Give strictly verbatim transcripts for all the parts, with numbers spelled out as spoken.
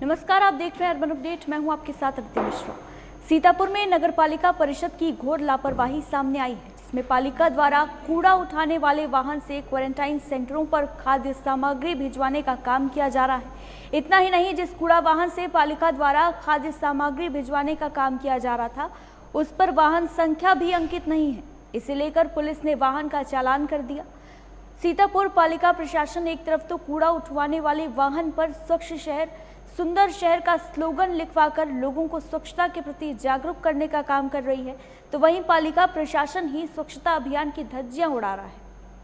नमस्कार, आप देख रहे हैं अर्बन अपडेट। मैं हूं आपके साथ अदिति मिश्रा। सीतापुर में नगरपालिका परिषद की घोर लापरवाही सामने आई है, जिसमें पालिका द्वारा कूड़ा उठाने वाले वाहन से क्वारंटाइन सेंटरों पर खाद्य सामग्री भिजवाने का काम किया जा रहा है। इतना ही नहीं, जिस कूड़ा वाहन से पालिका द्वारा खाद्य सामग्री भिजवाने का काम किया जा रहा था, उस पर वाहन संख्या भी अंकित नहीं है। इसे लेकर पुलिस ने वाहन का चालान कर दिया। सीतापुर पालिका प्रशासन एक तरफ तो कूड़ा उठवाने वाले वाहन पर स्वच्छ शहर सुंदर शहर का स्लोगन लिखवाकर लोगों को स्वच्छता के प्रति जागरूक करने का काम कर रही है, तो वहीं पालिका प्रशासन ही स्वच्छता अभियान की धज्जियां उड़ा रहा है।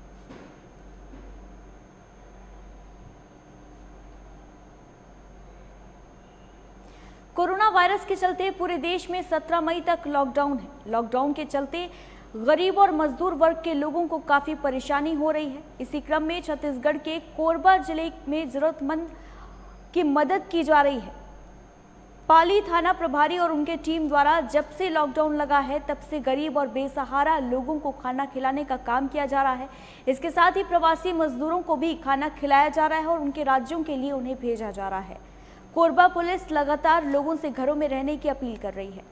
कोरोना वायरस के चलते पूरे देश में सत्रह मई तक लॉकडाउन है। लॉकडाउन के चलते गरीब और मजदूर वर्ग के लोगों को काफी परेशानी हो रही है। इसी क्रम में छत्तीसगढ़ के कोरबा जिले में जरूरतमंद की मदद की जा रही है। पाली थाना प्रभारी और उनके टीम द्वारा जब से लॉकडाउन लगा है, तब से गरीब और बेसहारा लोगों को खाना खिलाने का काम किया जा रहा है। इसके साथ ही प्रवासी मजदूरों को भी खाना खिलाया जा रहा है और उनके राज्यों के लिए उन्हें भेजा जा रहा है। कोरबा पुलिस लगातार लोगों से घरों में रहने की अपील कर रही है।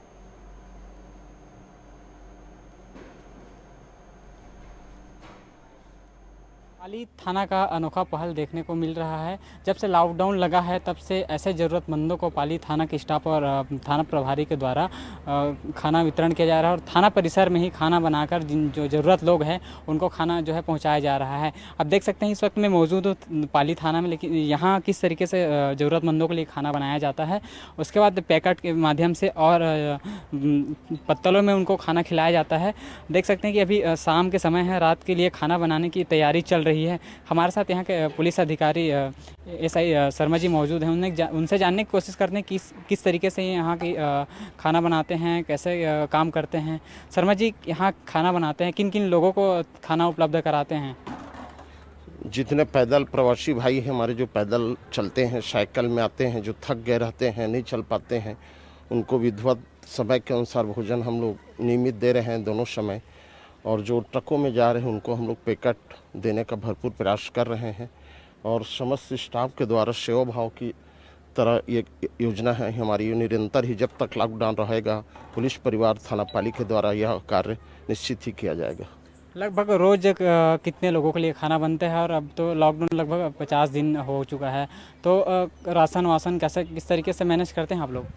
पाली थाना का अनोखा पहल देखने को मिल रहा है। जब से लॉकडाउन लगा है, तब से ऐसे ज़रूरतमंदों को पाली थाना के स्टाफ और थाना प्रभारी के द्वारा खाना वितरण किया जा रहा है और थाना परिसर में ही खाना बनाकर जिन जो ज़रूरत लोग हैं उनको खाना जो है पहुंचाया जा रहा है। अब देख सकते हैं इस वक्त मैं मौजूद हूँ पाली थाना में, लेकिन यहाँ किस तरीके से ज़रूरतमंदों के लिए खाना बनाया जाता है, उसके बाद पैकेट के माध्यम से और पत्तलों में उनको खाना खिलाया जाता है। देख सकते हैं कि अभी शाम के समय है, रात के लिए खाना बनाने की तैयारी चल रही है। हमारे साथ यहाँ के पुलिस अधिकारी एस आई शर्मा जी मौजूद हैं। उन्हें उनसे जानने की कोशिश करते हैं किस किस तरीके से यहाँ की खाना बनाते हैं, कैसे काम करते हैं। शर्मा जी, यहाँ खाना बनाते हैं, किन किन लोगों को खाना उपलब्ध कराते हैं? जितने पैदल प्रवासी भाई हैं हमारे, जो पैदल चलते हैं, साइकिल में आते हैं, जो थक गए रहते हैं, नहीं चल पाते हैं, उनको विधिवत समय के अनुसार भोजन हम लोग नियमित दे रहे हैं दोनों समय। और जो ट्रकों में जा रहे हैं उनको हम लोग पैकेट देने का भरपूर प्रयास कर रहे हैं। और समस्त स्टाफ के द्वारा सेवा भाव की तरह ये योजना है हमारी, निरंतर ही जब तक लॉकडाउन रहेगा पुलिस परिवार थाना पाली के द्वारा यह कार्य निश्चित ही किया जाएगा। लगभग रोज कितने लोगों के लिए खाना बनता है? और अब तो लॉकडाउन लगभग पचास दिन हो चुका है, तो राशन वासन कैसे किस तरीके से मैनेज करते हैं आप लोग?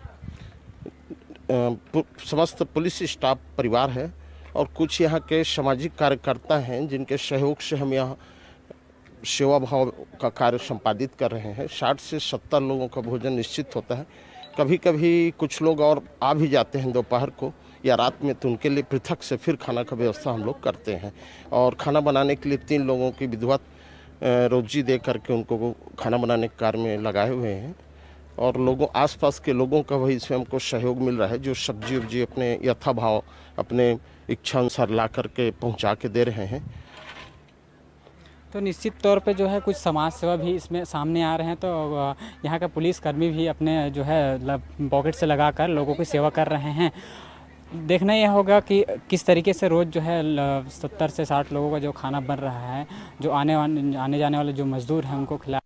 समस्त पुलिस स्टाफ परिवार है और कुछ यहाँ के सामाजिक कार्यकर्ता हैं जिनके सहयोग से हम यहाँ सेवा भाव का कार्य संपादित कर रहे हैं। साठ से सत्तर लोगों का भोजन निश्चित होता है। कभी कभी कुछ लोग और आ भी जाते हैं दोपहर को या रात में, तो उनके लिए पृथक से फिर खाना का व्यवस्था हम लोग करते हैं। और खाना बनाने के लिए तीन लोगों की विधिवत रोजी दे करके उनको खाना बनाने के कार्य में लगाए हुए हैं। और लोगों आसपास के लोगों का वही इसमें हमको सहयोग मिल रहा है, जो सब्जी उब्जी अपने यथाभाव अपने इच्छा अनुसार ला करके पहुंचा के दे रहे हैं। तो निश्चित तौर पे जो है कुछ समाज सेवा भी इसमें सामने आ रहे हैं, तो यहाँ का पुलिसकर्मी भी अपने जो है पॉकेट से लगाकर लोगों की सेवा कर रहे हैं। देखना यह होगा कि किस तरीके से रोज़ जो है सत्तर से साठ लोगों का जो खाना बन रहा है, जो आने वाले आने जाने वाले जो मजदूर हैं उनको खिला।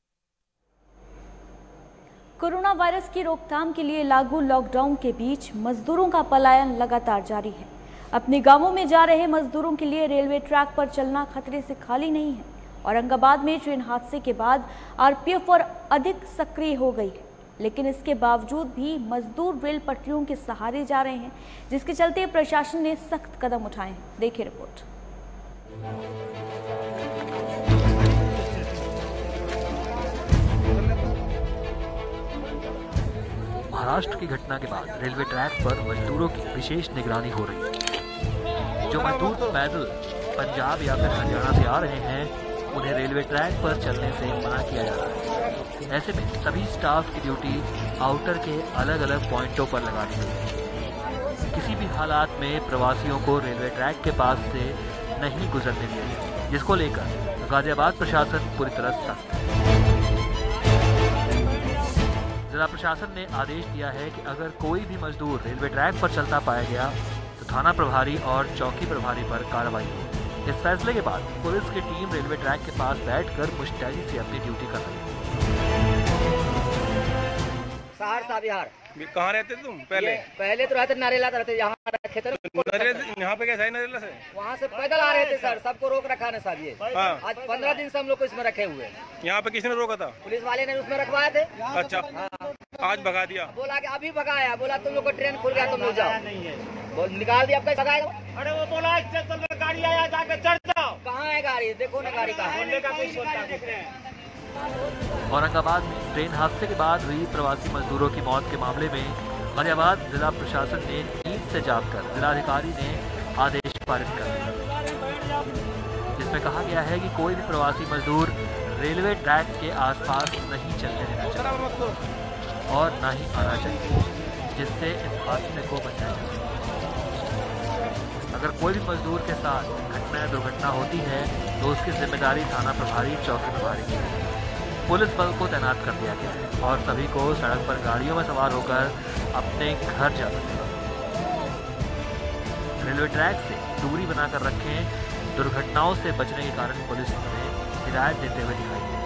कोरोना वायरस की रोकथाम के लिए लागू लॉकडाउन के बीच मजदूरों का पलायन लगातार जारी है। अपने गांवों में जा रहे मजदूरों के लिए रेलवे ट्रैक पर चलना खतरे से खाली नहीं है। औरंगाबाद में ट्रेन हादसे के बाद आर पी एफ और अधिक सक्रिय हो गई है, लेकिन इसके बावजूद भी मजदूर रेल पटरियों के सहारे जा रहे हैं, जिसके चलते प्रशासन ने सख्त कदम उठाए हैं। देखिए रिपोर्ट। महाराष्ट्र की घटना के बाद रेलवे ट्रैक पर मजदूरों की विशेष निगरानी हो रही है। जो मजदूर पैदल पंजाब या फिर हरियाणा से आ रहे हैं, उन्हें रेलवे ट्रैक पर चलने से मना किया जा रहा है। ऐसे में सभी स्टाफ की ड्यूटी आउटर के अलग अलग पॉइंटों पर लगा दी गई है। किसी भी हालात में प्रवासियों को रेलवे ट्रैक के पास से नहीं गुजरने दिया गया, जिसको लेकर गाजियाबाद प्रशासन पूरी तरह सख्त है। जिला प्रशासन ने आदेश दिया है कि अगर कोई भी मजदूर रेलवे ट्रैक पर चलता पाया गया तो थाना प्रभारी और चौकी प्रभारी पर कार्रवाई हो। इस फैसले के बाद पुलिस की टीम रेलवे ट्रैक के पास बैठकर मुस्तैदी से अपनी ड्यूटी कर रही है। सहरसा बिहार। कहाँ रहते थे तुम पहले? पहले तो रहते नरेला रहते, यहाँ रखे थे। यहाँ पे कैसा है नरेला से? वहाँ से पैदल आ रहे थे सर, सबको रोक रखा है सब ये। हाँ। आज पंद्रह दिन से हम लोग को इसमें रखे हुए। यहाँ पे किसने रोका था? पुलिस वाले ने उसमें रखवाए थे। अच्छा। हाँ। आज भगा दिया? बोला कि अभी भगाया, बोला तुम लोग को ट्रेन खुल गया, तुम लोग जाओ। बोल निकाल दिया, आपका भगाएगा। अरे वो बोला स्टेशन में गाड़ी आया, जाके चढ़ जाओ। कहाँ है गाड़ी? देखो ना गाड़ी कहाँ है। औरंगाबाद में ट्रेन हादसे के बाद हुई प्रवासी मजदूरों की मौत के मामले में गाजियाबाद जिला प्रशासन ने नींद से जागकर जिलाधिकारी ने आदेश पारित कर दिया, जिसमें कहा गया है कि कोई भी प्रवासी मजदूर रेलवे ट्रैक के आसपास नहीं चलने देना चाहिए और न ही आना चाहिए, जिससे इस हादसे को बचाया जा सके। अगर कोई भी मजदूर के साथ घटना या दुर्घटना होती है तो उसकी जिम्मेदारी थाना प्रभारी, चौकी प्रभारी की है। पुलिस बल को तैनात कर दिया गया है और सभी को सड़क पर गाड़ियों में सवार होकर अपने घर जा सकते हैं। रेलवे ट्रैक से दूरी बनाकर रखें। दुर्घटनाओं से बचने के कारण पुलिस ने हिदायत देते हुए दिखाई दी।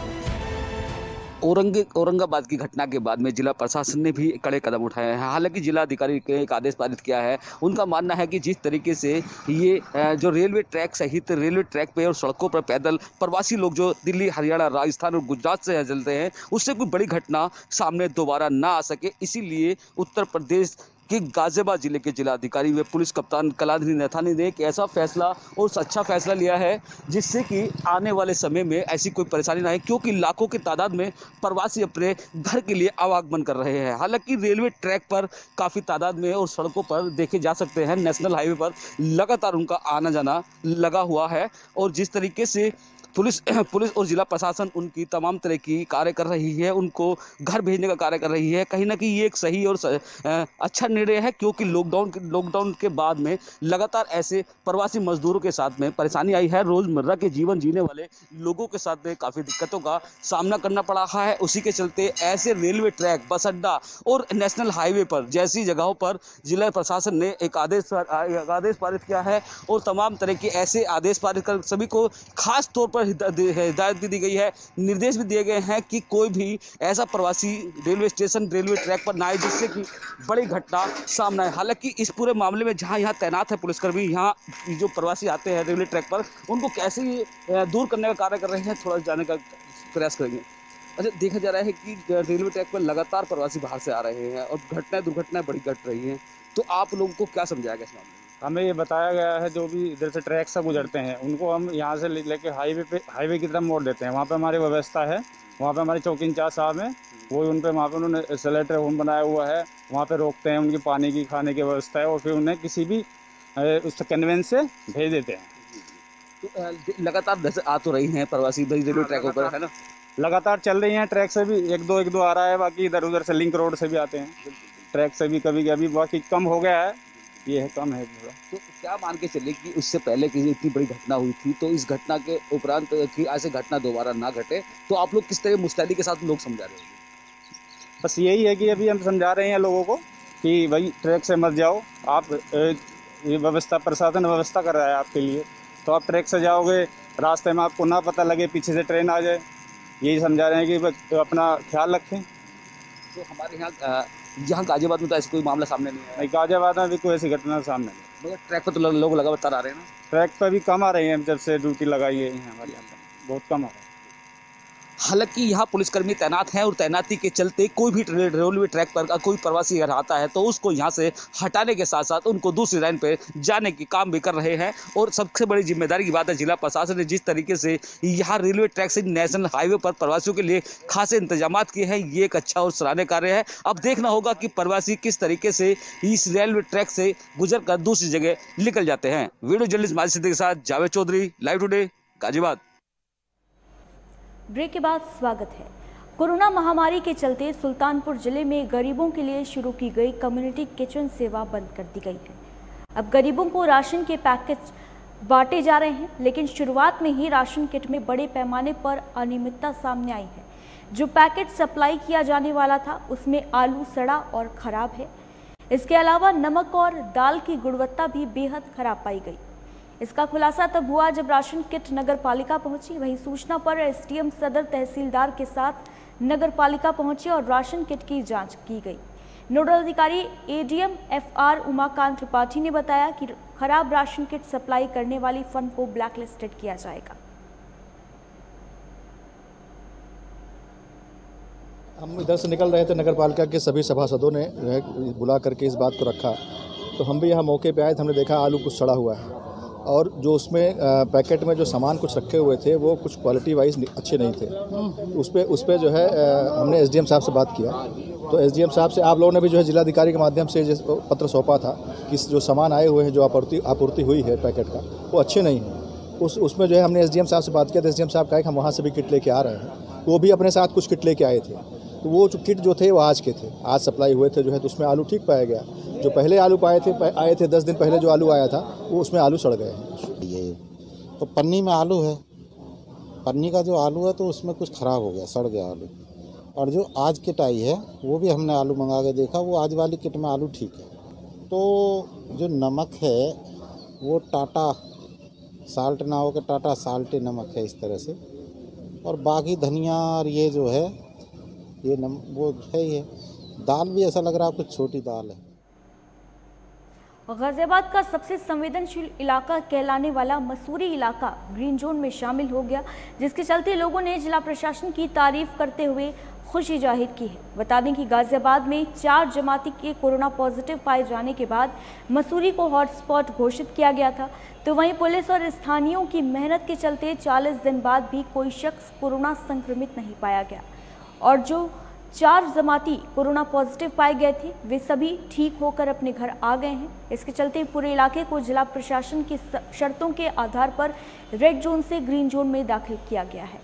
औरंगे औरंगाबाद की घटना के बाद में जिला प्रशासन ने भी कड़े कदम उठाए हैं। हालांकि जिला अधिकारी के एक आदेश पारित किया है। उनका मानना है कि जिस तरीके से ये जो रेलवे ट्रैक सहित रेलवे ट्रैक पे और सड़कों पर पैदल प्रवासी लोग जो दिल्ली, हरियाणा, राजस्थान और गुजरात से चलते हैं, उससे कोई बड़ी घटना सामने दोबारा ना आ सके, इसीलिए उत्तर प्रदेश कि गाजियाबाद जिले के जिलाधिकारी व पुलिस कप्तान कलाधरी नैथानी ने एक ऐसा फैसला और सच्चा फैसला लिया है जिससे कि आने वाले समय में ऐसी कोई परेशानी ना आए, क्योंकि लाखों की तादाद में प्रवासी अपने घर के लिए आवागमन कर रहे हैं। हालांकि रेलवे ट्रैक पर काफ़ी तादाद में और सड़कों पर देखे जा सकते हैं, नेशनल हाईवे पर लगातार उनका आना जाना लगा हुआ है और जिस तरीके से पुलिस पुलिस और जिला प्रशासन उनकी तमाम तरह की कार्य कर रही है, उनको घर भेजने का कार्य कर रही है, कहीं ना कहीं ये एक सही और अच्छा निर्णय है, क्योंकि लॉकडाउन लॉकडाउन के बाद में लगातार ऐसे प्रवासी मजदूरों के साथ में परेशानी आई है। रोज़मर्रा के जीवन जीने वाले लोगों के साथ में काफ़ी दिक्कतों का सामना करना पड़ रहा है। उसी के चलते ऐसे रेलवे ट्रैक, बस अड्डा और नेशनल हाईवे पर जैसी जगहों पर जिला प्रशासन ने एक आदेश आदेश पारित किया है और तमाम तरह के ऐसे आदेश पारित कर सभी को खास तौर पर हिदायत भी दी गई है, निर्देश भी दिए गए हैं कि कोई भी ऐसा प्रवासी रेलवे स्टेशन, रेलवे ट्रैक पर ना आए जिससे कि बड़ी घटना सामने आए। हालांकि इस पूरे मामले में जहां यहां तैनात है पुलिसकर्मी, यहां जो प्रवासी आते हैं रेलवे ट्रैक पर, उनको कैसे दूर करने का कार्य कर रहे हैं, थोड़ा जाने का प्रयास करेंगे। अच्छा, देखा जा रहा है कि रेलवे ट्रैक पर लगातार प्रवासी बाहर से आ रहे हैं और घटनाएं दुर्घटनाएं बड़ी घट रही हैं, तो आप लोगों को क्या समझाया गया इस मामले में? हमें ये बताया गया है जो भी इधर से ट्रैक से गुजरते हैं उनको हम यहाँ से लेके हाईवे पे हाईवे की तरफ मोड़ देते हैं। वहाँ पे हमारी व्यवस्था है, वहाँ पे हमारे चौकी इंचार्ज साहब हैं, वो उन पे वहाँ पे उन्होंने सेलेक्टर होम बनाया हुआ है, वहाँ पे रोकते हैं, उनकी पानी की खाने की व्यवस्था है और फिर उन्हें किसी भी उस कन्वेंस से भेज देते हैं। तो लगातार जैसे आ तो रही हैं प्रवासी रेलवे ट्रैकों पर, है ना, लगातार चल रही हैं। ट्रैक से भी एक दो एक दो आ रहा है, बाकी इधर उधर से लिंक रोड से भी आते हैं, ट्रैक से भी कभी कभी, बाकी कम हो गया है, ये है कम है पूरा। तो क्या मान के चले कि उससे पहले कि इतनी बड़ी घटना हुई थी, तो इस घटना के उपरांत कि ऐसे घटना दोबारा ना घटे, तो आप लोग किस तरह मुस्तैदी के साथ लोग समझा रहे हैं? बस यही है कि अभी हम समझा रहे हैं लोगों को कि भाई ट्रैक से मत जाओ आप, ये व्यवस्था प्रशासन व्यवस्था कर रहा है आपके लिए, तो आप ट्रैक से जाओगे, रास्ते में आपको ना पता लगे पीछे से ट्रेन आ जाए, यही समझा रहे हैं कि अपना ख्याल रखें। तो हमारे यहाँ यहाँ गाजियाबाद में तो ऐसा कोई मामला सामने नहीं है? नहीं, गाजियाबाद में भी कोई ऐसी घटना सामने नहीं। मगर ट्रैक पर तो लोग लगातार आ रहे हैं ना? ट्रैक पर भी कम आ रही हैं, जब से ड्यूटी लगाई है हमारे यहाँ पर बहुत कम आ रहा है। हालांकि यहाँ पुलिसकर्मी तैनात हैं और तैनाती के चलते कोई भी रेलवे ट्रैक पर का कोई प्रवासी अगर आता है तो उसको यहाँ से हटाने के साथ साथ उनको दूसरी लाइन पे जाने की काम भी कर रहे हैं। और सबसे बड़ी जिम्मेदारी की बात है, जिला प्रशासन ने जिस तरीके से यहाँ रेलवे ट्रैक से नेशनल हाईवे पर प्रवासियों के लिए खासे इंतजाम किए हैं, ये एक अच्छा और सराहनीय कार्य है। अब देखना होगा कि प्रवासी किस तरीके से इस रेलवे ट्रैक से गुजर कर दूसरी जगह निकल जाते हैं। वीडियो जर्नलिस्ट माजिद सिद्दीकी के साथ Javed Chaudhary, live today, Ghaziabad. Break के बाद स्वागत है। कोरोना महामारी के चलते सुल्तानपुर जिले में गरीबों के लिए शुरू की गई कम्युनिटी किचन सेवा बंद कर दी गई है। अब गरीबों को राशन के पैकेट बांटे जा रहे हैं, लेकिन शुरुआत में ही राशन किट में बड़े पैमाने पर अनियमितता सामने आई है। जो पैकेट सप्लाई किया जाने वाला था उसमें आलू सड़ा और खराब है। इसके अलावा नमक और दाल की गुणवत्ता भी बेहद खराब पाई गई। इसका खुलासा तब हुआ जब राशन किट नगर पालिका पहुंची। वहीं सूचना पर एसडीएम सदर तहसीलदार के साथ नगर पालिका पहुंचे और राशन किट की जांच की गई। नोडल अधिकारी एडीएम एफआर उमाकांत त्रिपाठी ने बताया कि खराब राशन किट सप्लाई करने वाली फर्म को ब्लैकलिस्टेड किया जाएगा। हम इधर से निकल रहे थे, नगर पालिका के सभी सभासदों ने बुला करके इस बात को रखा, तो हम भी यहाँ मौके पे आए थे। हमने देखा आलू कुछ सड़ा हुआ है और जो उसमें पैकेट में जो सामान कुछ रखे हुए थे वो कुछ क्वालिटी वाइज अच्छे नहीं थे। उस पर उस पर जो है हमने एसडीएम साहब से बात किया, तो एसडीएम साहब से आप लोगों ने भी जो है जिलाधिकारी के माध्यम से पत्र सौंपा था कि जो सामान आए हुए हैं, जो आपूर्ति आपूर्ति हुई है पैकेट का, वो अच्छे नहीं हैं। उस उसमें जो है हमने एसडीएम साहब से बात किया, तो एसडीएम साहब कहा कि हम वहाँ से भी किट लेके आ रहे हैं। वो भी अपने साथ कुछ किट लेके आए थे, तो वो जो किट जो थे वो आज के थे, आज सप्लाई हुए थे जो है, तो उसमें आलू ठीक पाया गया। जो पहले आलू पाए थे आए थे दस दिन पहले जो आलू आया था वो उसमें आलू सड़ गए हैं। ये तो पन्नी में आलू है, पन्नी का जो आलू है तो उसमें कुछ ख़राब हो गया, सड़ गया आलू। और जो आज किट आई है वो भी हमने आलू मंगा के देखा, वो आज वाली किट में आलू ठीक है। तो जो नमक है वो टाटा साल्ट ना हो के टाटा साल्टे नमक है इस तरह से। और बाकी धनिया और ये जो है ये नम वो है, ये दाल भी ऐसा लग रहा है कुछ छोटी दाल है। गाजियाबाद का सबसे संवेदनशील इलाका कहलाने वाला मसूरी इलाका ग्रीन जोन में शामिल हो गया, जिसके चलते लोगों ने जिला प्रशासन की तारीफ करते हुए खुशी जाहिर की है। बता दें कि गाजियाबाद में चार जमाती के कोरोना पॉजिटिव पाए जाने के बाद मसूरी को हॉटस्पॉट घोषित किया गया था, तो वहीं पुलिस और स्थानीयों की मेहनत के चलते चालीस दिन बाद भी कोई शख्स कोरोना संक्रमित नहीं पाया गया और जो चार जमाती कोरोना पॉजिटिव पाए गए थे वे सभी ठीक होकर अपने घर आ गए हैं। इसके चलते पूरे इलाके को जिला प्रशासन की शर्तों के आधार पर रेड जोन से ग्रीन जोन में दाखिल किया गया है।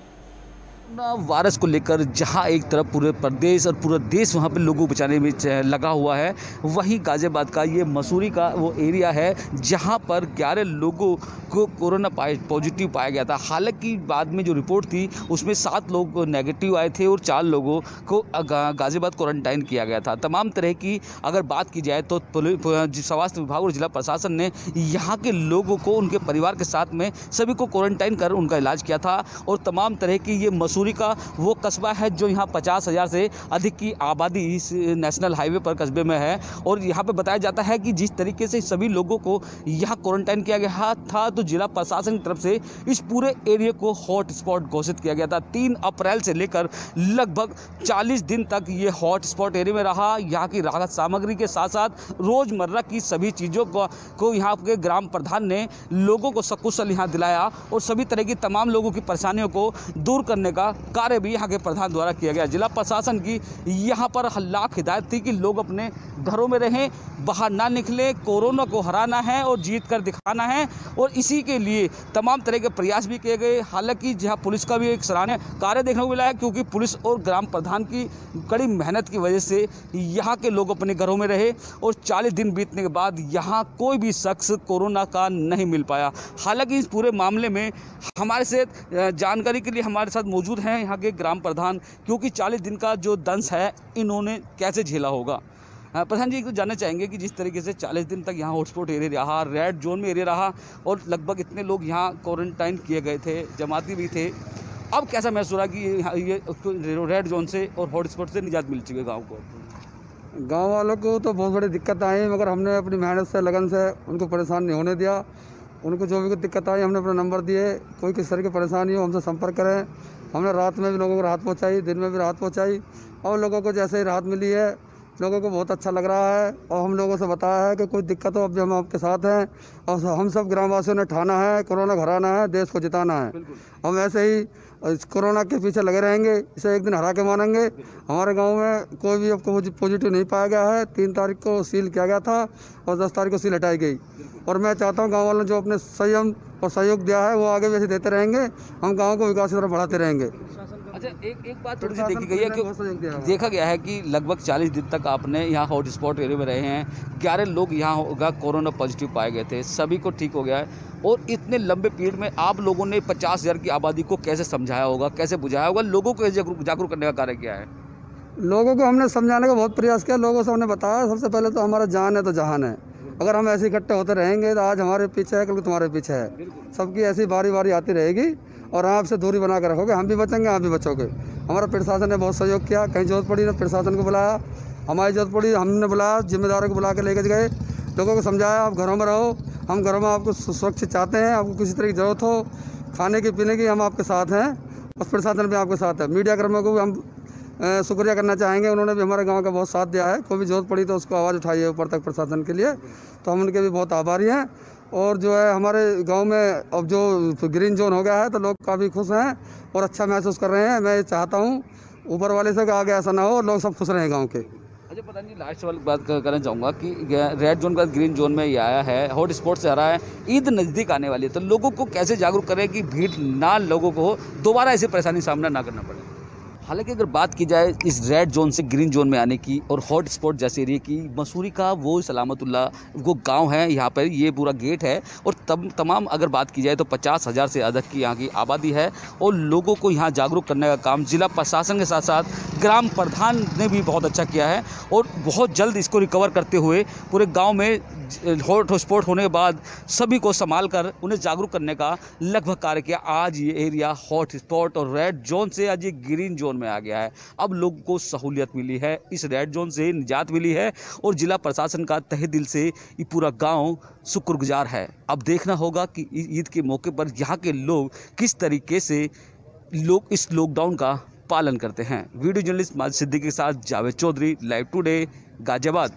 वायरस को लेकर जहां एक तरफ पूरे प्रदेश और पूरा देश वहां पे लोगों को बचाने में लगा हुआ है, वहीं गाजियाबाद का ये मसूरी का वो एरिया है जहां पर ग्यारह लोगों को कोरोना पॉजिटिव पाया गया था। हालांकि बाद में जो रिपोर्ट थी उसमें सात लोग नेगेटिव आए थे और चार लोगों को गाजियाबाद क्वारंटाइन किया गया था। तमाम तरह की अगर बात की जाए तो स्वास्थ्य विभाग और जिला प्रशासन ने यहाँ के लोगों को उनके परिवार के साथ में सभी को क्वारंटाइन कर उनका इलाज किया था। और तमाम तरह की ये मसूरी का वो कस्बा है जो यहाँ पचास हज़ार से अधिक की आबादी इस नेशनल हाईवे पर कस्बे में है। और यहाँ पे बताया जाता है कि जिस तरीके से सभी लोगों को यहाँ क्वारंटाइन किया गया था, तो जिला प्रशासन की तरफ से इस पूरे एरिया को हॉट स्पॉट घोषित किया गया था। तीन अप्रैल से लेकर लगभग चालीस दिन तक ये हॉट स्पॉट एरिया में रहा। यहाँ की राहत सामग्री के साथ साथ रोज़मर्रा की सभी चीज़ों को, को यहाँ के ग्राम प्रधान ने लोगों को सकुशल यहाँ दिलाया और सभी तरह की तमाम लोगों की परेशानियों को दूर करने का कार्य भी यहाँ के प्रधान द्वारा किया गया। जिला प्रशासन की यहाँ पर लाख हिदायत थी कि लोग अपने घरों में रहें, बाहर ना निकलें, कोरोना को हराना है और जीत कर दिखाना है। और इसी के लिए तमाम तरह के प्रयास भी किए गए। हालांकि जहाँ पुलिस का भी एक सराहनीय कार्य देखने को मिला है, क्योंकि पुलिस और ग्राम प्रधान की कड़ी मेहनत की वजह से यहाँ के लोग अपने घरों में रहे और चालीस दिन बीतने के बाद यहाँ कोई भी शख्स कोरोना का नहीं मिल पाया। हालांकि इस पूरे मामले में हमारे से जानकारी के लिए हमारे साथ मौजूद हैं यहाँ के ग्राम प्रधान, क्योंकि चालीस दिन का जो दंश है इन्होंने कैसे झेला होगा। प्रधान जी, एक तो जानना चाहेंगे कि जिस तरीके से चालीस दिन तक यहाँ हॉटस्पॉट एरिया रहा, रेड जोन में एरिया रहा और लगभग इतने लोग यहाँ क्वारंटाइन किए गए थे, जमाती भी थे, अब कैसा महसूस रहा कि ये रेड जोन से और हॉटस्पॉट से निजात मिल चुकी है गाँव को? गाँव वालों को तो बहुत बड़ी दिक्कत आई, मगर हमने अपनी मेहनत से, लगन से उनको परेशान नहीं होने दिया। उनको जो भी दिक्कत आई हमने अपना नंबर दिए, कोई किस तरह की परेशानी हो हमसे संपर्क करें। हमने रात में भी लोगों को राहत पहुंचाई, दिन में भी राहत पहुंचाई और लोगों को जैसे ही राहत मिली है लोगों को बहुत अच्छा लग रहा है। और हम लोगों से बताया है कि कोई दिक्कत हो अब भी हम आपके साथ हैं और हम सब ग्रामवासियों ने ठाना है कोरोना को हराना है, देश को जिताना है। हम ऐसे ही इस कोरोना के पीछे लगे रहेंगे, इसे एक दिन हरा के मानेंगे। हमारे गांव में कोई भी अब पॉजिटिव नहीं पाया गया है। तीन तारीख को सील किया गया था और दस तारीख को सील हटाई गई। और मैं चाहता हूं गांव वालों ने जो अपने संयम और सहयोग दिया है वो आगे भी ऐसे देते रहेंगे। हम गाँव को विकास की तरफ बढ़ाते रहेंगे। अच्छा, एक एक बात थोड़ी सी देखी गई है कि देखा गया है कि लगभग चालीस दिन तक आपने यहाँ हॉट स्पॉट एरिया में रहे हैं, ग्यारह लोग यहाँ होगा कोरोना पॉजिटिव पाए गए थे, सभी को ठीक हो गया है। और इतने लंबे पीरियड में आप लोगों ने पचास हज़ार की आबादी को कैसे समझाया होगा, कैसे बुझाया होगा, लोगों को जागरूक करने का कार्य किया है? लोगों को हमने समझाने का बहुत प्रयास किया। लोगों से हमने बताया सबसे पहले तो हमारा जान है तो जहान है। अगर हम ऐसे इकट्ठे होते रहेंगे तो आज हमारे पीछे है, कल तुम्हारे पीछे है। सबकी ऐसी बारी बारी आती रहेगी और आपसे दूरी बना कर रखोगे, हम भी बचेंगे, आप भी बचोगे। हमारा प्रशासन ने बहुत सहयोग किया, कहीं जरूरत पड़ी ना प्रशासन को बुलाया, हमारी जरूरत पड़ी हमने बुलाया, जिम्मेदारों को बुला के लेकर गए, लोगों को समझाया आप घरों में रहो, हम घरों में आपको सुरक्षित चाहते हैं, आपको किसी तरह की ज़रूरत हो खाने की पीने की, हम आपके साथ हैं, और प्रशासन भी आपके साथ है। मीडिया कर्मियों को भी हम शुक्रिया करना चाहेंगे, उन्होंने भी हमारे गांव का बहुत साथ दिया है। कोई भी जरूरत पड़ी तो उसको आवाज़ उठाई है ऊपर तक प्रशासन के लिए, तो हम उनके भी बहुत आभारी हैं। और जो है हमारे गांव में अब जो ग्रीन जोन हो गया है तो लोग काफ़ी खुश हैं और अच्छा महसूस कर रहे हैं। मैं ये चाहता हूँ ऊपर वाले से आगे ऐसा ना हो और लोग सब खुश रहें गाँव के। अच्छा, पता नहीं लास्ट वाली बात करना चाहूँगा कि रेड जोन का ग्रीन जोन में ये आया है, हॉट स्पॉट से आ रहा है, ईद नज़दीक आने वाली है, तो लोगों को कैसे जागरूक करें कि भीड़ ना लोगों को दोबारा ऐसी परेशानी सामना ना करना पड़े। हालांकि अगर बात की जाए इस रेड जोन से ग्रीन जोन में आने की और हॉट स्पॉट जैसे एरिया की, मसूरी का वो सलामतुल्ला वो गांव है, यहाँ पर ये पूरा गेट है और तब तमाम अगर बात की जाए तो पचास हज़ार से अधिक की यहाँ की आबादी है और लोगों को यहाँ जागरूक करने का काम जिला प्रशासन के साथ साथ ग्राम प्रधान ने भी बहुत अच्छा किया है और बहुत जल्द इसको रिकवर करते हुए पूरे गाँव में हॉट स्पॉट होने के बाद सभी को संभाल कर उन्हें जागरूक करने का लगभग कार्य किया। आज ये एरिया हॉट स्पॉट और रेड जोन से आज ये ग्रीन जोन में आ गया है। अब लोगों को सहूलियत मिली है, इस रेड जोन से निजात मिली है और जिला प्रशासन का तहे दिल से ये पूरा गांव शुक्रगुजार है। अब देखना होगा कि ईद के मौके पर यहाँ के लोग किस तरीके से लोग इस लॉकडाउन का पालन करते हैं। वीडियो जर्नलिस्ट माजिद सिद्दीकी के साथ जावेद चौधरी, लाइव टुडे, गाजियाबाद।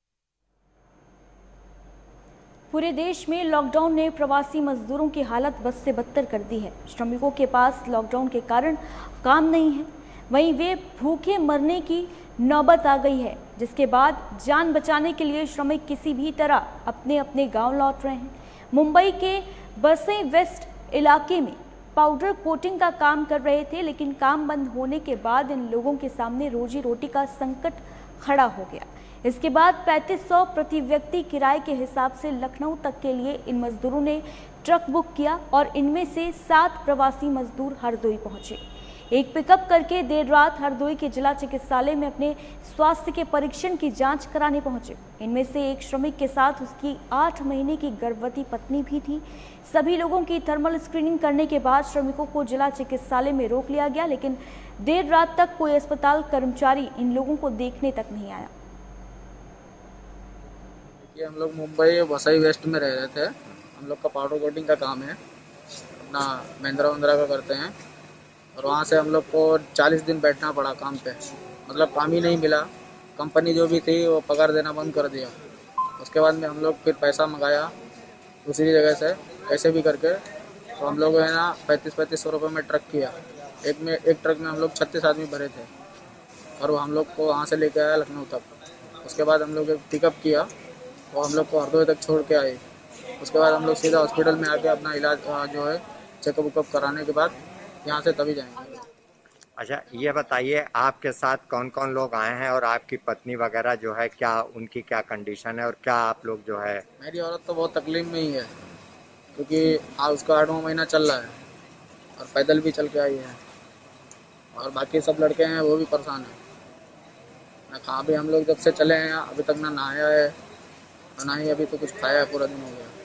पूरे देश में लॉकडाउन ने प्रवासी मजदूरों की हालत बद से बदतर कर दी है। श्रमिकों के पास लॉकडाउन के कारण काम नहीं है, वहीं वे भूखे मरने की नौबत आ गई है, जिसके बाद जान बचाने के लिए श्रमिक किसी भी तरह अपने अपने गांव लौट रहे हैं। मुंबई के बरसई वेस्ट इलाके में पाउडर कोटिंग का काम कर रहे थे, लेकिन काम बंद होने के बाद इन लोगों के सामने रोजी रोटी का संकट खड़ा हो गया। इसके बाद पैंतीस सौ प्रति व्यक्ति किराए के हिसाब से लखनऊ तक के लिए इन मजदूरों ने ट्रक बुक किया और इनमें से सात प्रवासी मजदूर हरदोई पहुंचे। एक पिकअप करके देर रात हरदोई के जिला चिकित्सालय में अपने स्वास्थ्य के परीक्षण की जांच कराने पहुंचे। इनमें से एक श्रमिक के साथ उसकी आठ महीने की गर्भवती पत्नी भी थी। सभी लोगों की थर्मल स्क्रीनिंग करने के बाद श्रमिकों को जिला चिकित्सालय में रोक लिया गया, लेकिन देर रात तक कोई अस्पताल कर्मचारी इन लोगों को देखने तक नहीं आया। हम लोग मुंबई वसई वेस्ट में रह रहे थे। हम लोग का पाउडर कोटिंग का काम है, अपना महिंद्रा वंद्रा का करते हैं और वहाँ से हम लोग को चालीस दिन बैठना पड़ा काम पे, मतलब काम ही नहीं मिला। कंपनी जो भी थी वो पगार देना बंद कर दिया। उसके बाद में हम लोग फिर पैसा मंगाया दूसरी जगह से कैसे भी करके, तो हम लोग है ना पैंतीस पैंतीस सौ रुपये में ट्रक किया। एक में एक ट्रक में हम लोग छत्तीस आदमी भरे थे और वो हम लोग को वहाँ से लेके आया लखनऊ तक। उसके बाद हम लोग पिकअप किया वो हम लोग को हरदोई तक छोड़ के आए। उसके बाद हम लोग सीधा हॉस्पिटल में आके अपना इलाज जो है चेकअप उकअप कराने के बाद यहाँ से तभी जाएंगे। अच्छा, ये बताइए आपके साथ कौन कौन लोग आए हैं और आपकी पत्नी वगैरह जो है क्या उनकी क्या कंडीशन है और क्या आप लोग जो है? मेरी औरत तो बहुत तकलीफ में ही है क्योंकि हाँ उसका आठवां महीना चल रहा है और पैदल भी चल के आई है और बाकी सब लड़के हैं वो भी परेशान हैं। ना कहाँ भी हम लोग जब से चले हैं अभी तक ना नहाया है और ना ही अभी तो कुछ खाया है, पूरा दिन हो गया।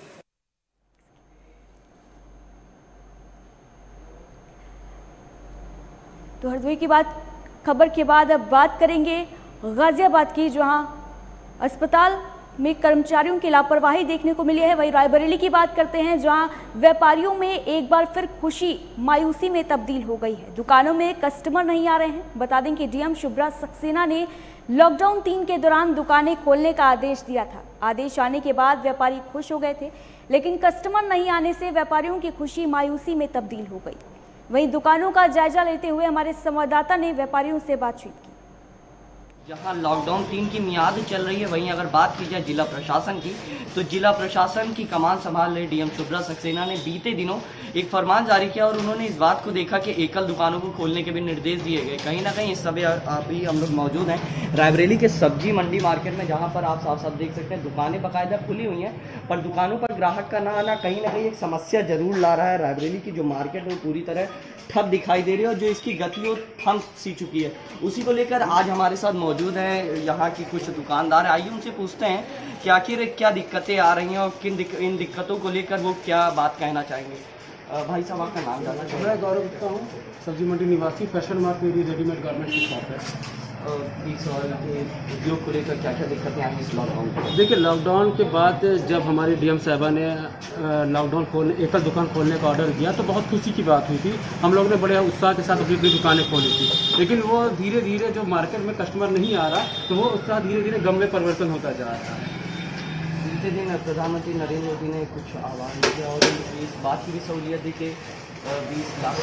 तो हरदोई की बात खबर के बाद अब बात करेंगे गाजियाबाद की, जहां अस्पताल में कर्मचारियों की लापरवाही देखने को मिली है। वहीं रायबरेली की बात करते हैं, जहां व्यापारियों में एक बार फिर खुशी मायूसी में तब्दील हो गई है। दुकानों में कस्टमर नहीं आ रहे हैं। बता दें कि डीएम शुभ्रा सक्सेना ने लॉकडाउन तीन के दौरान दुकानें खोलने का आदेश दिया था। आदेश आने के बाद व्यापारी खुश हो गए थे, लेकिन कस्टमर नहीं आने से व्यापारियों की खुशी मायूसी में तब्दील हो गई। वहीं दुकानों का जायजा लेते हुए हमारे संवाददाता ने व्यापारियों से बातचीत की। जहां लॉकडाउन तीन की मियाद चल रही है, वहीं अगर बात की जाए जिला प्रशासन की, तो जिला प्रशासन की कमान संभाल रहे डीएम शुभ्रा सक्सेना ने बीते दिनों एक फरमान जारी किया और उन्होंने इस बात को देखा कि एकल दुकानों को खोलने के भी निर्देश दिए गए। कहीं ना कहीं इस समय आप ही हम लोग मौजूद हैं रायबरेली के सब्जी मंडी मार्केट में, जहाँ पर आप साफ साफ देख सकते हैं दुकानें बाकायदा खुली हुई हैं, पर दुकानों पर ग्राहक का ना आना कहीं ना कहीं एक समस्या जरूर ला रहा है। रायबरेली की जो मार्केट है वो पूरी तरह ठप दिखाई दे रही है और जो इसकी गति वो थम सी चुकी है। उसी को लेकर आज हमारे साथ मौजूद हैं यहाँ की कुछ दुकानदार। आइए उनसे पूछते हैं कि आखिर क्या दिक्कतें आ रही हैं और किन दिक, इन दिक्कतों को लेकर वो क्या बात कहना चाहेंगे। अ, भाई साहब आपका नाम जानना चाहिए। मैं गौरव गुप्ता हूँ, सब्जी मंडी निवासी। फैशन मार्ट मेरी रेडीमेड गारमेंट की शॉप है। बीस सवाल के उद्योग को लेकर क्या क्या दिक्कतें आई इस लॉकडाउन में? देखिए, लॉकडाउन के बाद जब हमारी डीएम साहबा ने लॉकडाउन खोलने एकल दुकान खोलने का ऑर्डर दिया तो बहुत खुशी की बात हुई थी। हम लोग ने बड़े उत्साह के साथ अपनी अपनी दुकानें खोली थी, लेकिन वो धीरे धीरे जो मार्केट में कस्टमर नहीं आ रहा तो वो उत्साह धीरे धीरे गम में परिवर्तन होता जा रहा है। बीते दिन प्रधानमंत्री नरेंद्र मोदी ने कुछ आह्वान किया और इस बात की भी सहूलियत दी कि बीस लाख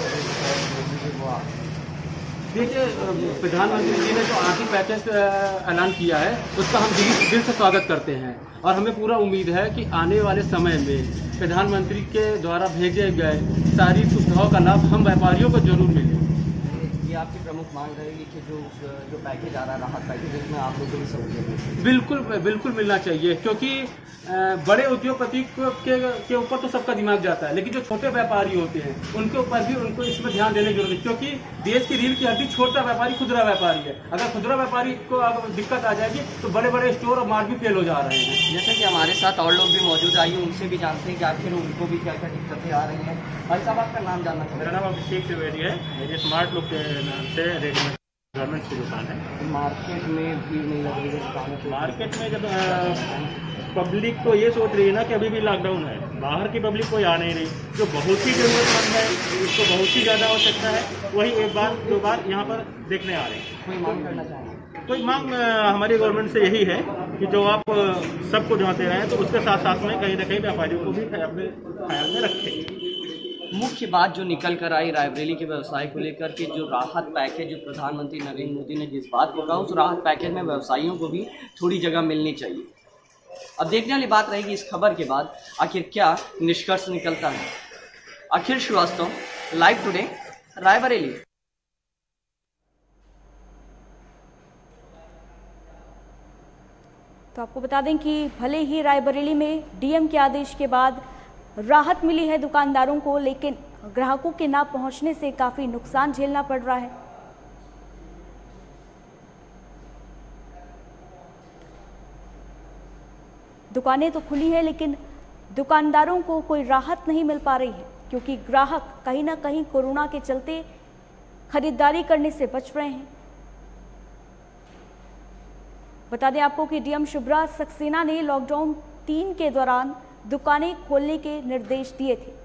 वो देखिए, प्रधानमंत्री जी ने जो आर्थिक पैकेज ऐलान किया है उसका हम दिल दिल से स्वागत करते हैं और हमें पूरा उम्मीद है कि आने वाले समय में प्रधानमंत्री के द्वारा भेजे गए सारी सुविधाओं का लाभ हम व्यापारियों को जरूर मिले। ये आपकी प्रमुख मांग रहेगी कि जो जो पैकेज आ रहा है, राहत पैकेज, इसमें आप लोगों को भी सहूलियत मिले। बिल्कुल बिल्कुल मिलना चाहिए, क्योंकि बड़े उद्योगपति के के ऊपर तो सबका दिमाग जाता है, लेकिन जो छोटे व्यापारी होते हैं उनके ऊपर भी उनको इसमें ध्यान देने की जरूरत है, क्योंकि देश की रीढ़ की हड्डी छोटा व्यापारी, खुदरा व्यापारी है। अगर खुदरा व्यापारी को अगर दिक्कत आ जाएगी तो बड़े बड़े स्टोर और मार्ट भी फेल हो जा रहे हैं। जैसे कि हमारे साथ और लोग भी मौजूद आइए, उनसे भी जानते हैं कि आखिर उनको भी क्या क्या दिक्कतें आ रही हैं। भाई साहब आपका नाम जानना चाहिए। मेरा नाम अभिषेक त्रिवेदी है। मेरी स्मार्ट लुक के नाम से रेडीमेड गारमेंट्स की दुकान है। मार्केट में भीड़ नहीं लग रही है दुकानों पे? मार्केट में जब पब्लिक तो ये सोच रही है ना कि अभी भी लॉकडाउन है, बाहर की पब्लिक कोई आ नहीं रही। जो बहुत ही ज़रूरतमंद है, उसको बहुत ही ज़्यादा आवश्यकता है, वही एक बार दो बार यहाँ पर देखने आ रहे हैं। कोई मांग करना चाहेंगे? कोई मांग हमारी गवर्नमेंट से यही है कि जो आप सबको जहाँ दे रहे हैं तो उसके साथ साथ में कहीं ना कहीं व्यापारियों को भी अपने ख्याल में रखें। मुख्य बात जो निकल कर आई रायबरेली के व्यवसाय को लेकर के, जो राहत पैकेज जो प्रधानमंत्री नरेंद्र मोदी ने जिस बात को कहा, उस राहत पैकेज में व्यवसायियों को भी थोड़ी जगह मिलनी चाहिए। अब देखने वाली बात रहेगी इस खबर के बाद आखिर क्या निष्कर्ष निकलता है। Akhil Srivastava, live today, Raebareli. तो आपको बता दें कि भले ही रायबरेली में डीएम के आदेश के बाद राहत मिली है दुकानदारों को, लेकिन ग्राहकों के ना पहुंचने से काफी नुकसान झेलना पड़ रहा है। दुकानें तो खुली है, लेकिन दुकानदारों को कोई राहत नहीं मिल पा रही है, क्योंकि ग्राहक कहीं ना कहीं कोरोना के चलते खरीदारी करने से बच रहे हैं। बता दें आपको कि डीएम शुभ्रा सक्सेना ने लॉकडाउन तीन के दौरान दुकानें खोलने के निर्देश दिए थे,